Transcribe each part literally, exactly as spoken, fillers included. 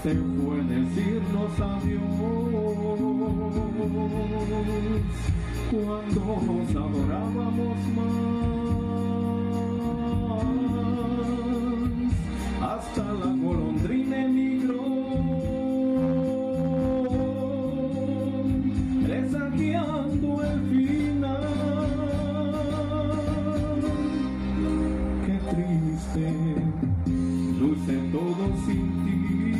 se fue decirnos adiós cuando nos adorábamos más. Hasta la golondrina emigró, presagiando el final. Qué triste luce todo sin ti.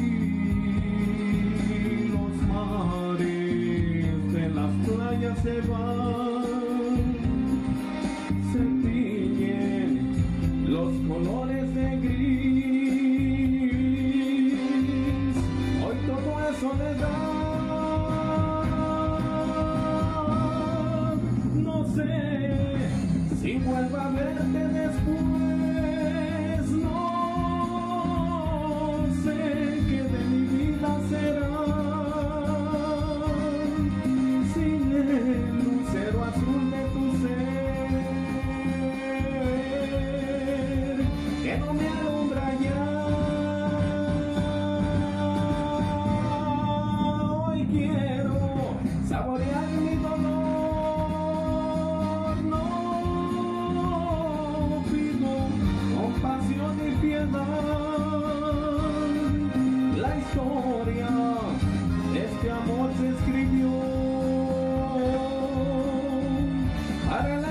Los mares de las playas se van, se tiñen los colores de gris. Hoy todo es soledad. No sé si vuelvo a verte después. Será sin el lucero azul de tu ser que no me alumbra ya. Hoy quiero saborear mi dolor, no pido compasión y piedad. La historia de este amor se escribió para la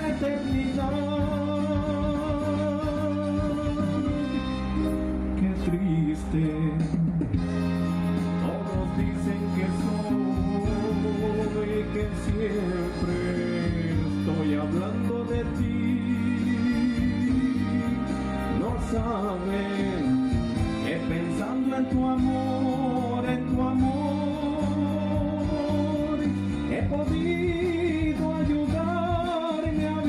eternidad. Qué triste, todos dicen que soy, que siempre estoy hablando de ti. No saben que pensando en tu amor, en tu amor, he podido ayudarme a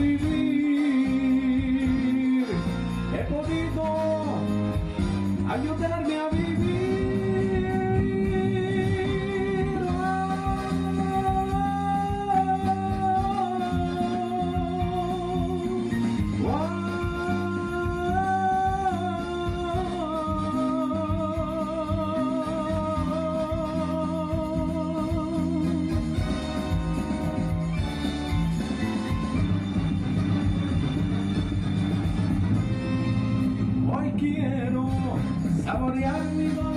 vivir, he podido ayudarme a vivir. Quiero saborear mi dolor.